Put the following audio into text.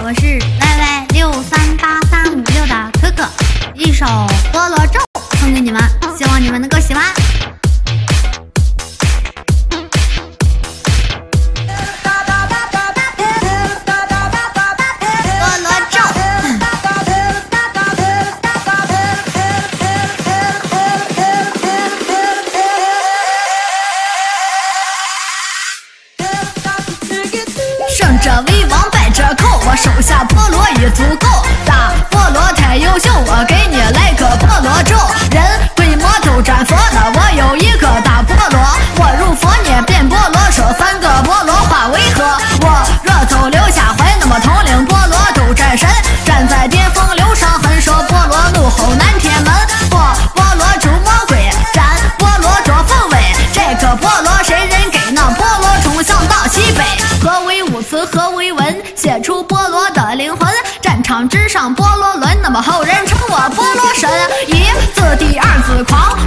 我是YY638356的可可，一首菠萝咒送给你们，希望你们能够喜欢。胜者为王，败者寇，我手下菠萝已足够。大菠萝太优秀，我给你来个菠萝咒。人鬼魔都斩佛了，我有一个大菠萝。我入佛念变菠萝手，3个菠萝化为河。我若走留下怀，那么统领菠萝都战神。站在巅峰留伤痕，说菠萝怒吼南天门。菠萝逐魔鬼，斩菠萝捉凤尾。这个菠萝谁人给？那菠萝冲向大西北。何为武辞，何为文？写出菠萝的灵魂。战场之上菠萝轮，那么后人称我菠萝神。一字第二字狂，